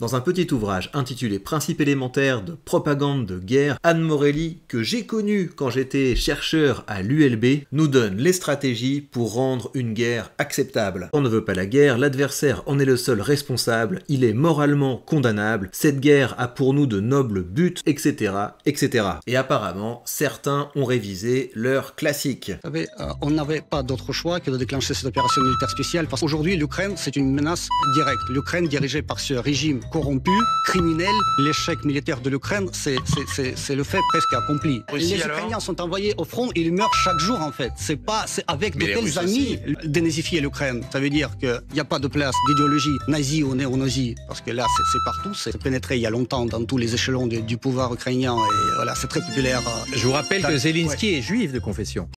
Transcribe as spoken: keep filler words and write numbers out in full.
Dans un petit ouvrage intitulé Principes élémentaires de propagande de guerre, Anne Morelli, que j'ai connu quand j'étais chercheur à l'U L B, nous donne les stratégies pour rendre une guerre acceptable. On ne veut pas la guerre, l'adversaire en est le seul responsable, il est moralement condamnable, cette guerre a pour nous de nobles buts, et cetera, et cetera. Et apparemment, certains ont révisé leur classique. Vous savez, euh, on n'avait pas d'autre choix que de déclencher cette opération militaire spéciale, parce qu'aujourd'hui, l'Ukraine, c'est une menace directe. L'Ukraine dirigée par ce régime corrompu, criminel, l'échec militaire de l'Ukraine, c'est le fait presque accompli. Russie, les alors Ukrainiens sont envoyés au front, ils meurent chaque jour en fait. C'est pas, c'est avec de tels amis dénazifier l'Ukraine. Ça veut dire qu'il n'y a pas de place d'idéologie nazie ou néo-nazie, parce que là, c'est partout, c'est pénétré il y a longtemps dans tous les échelons de, du pouvoir ukrainien, et voilà, c'est très populaire. Je vous rappelle que Zelensky ouais. est juif de confession.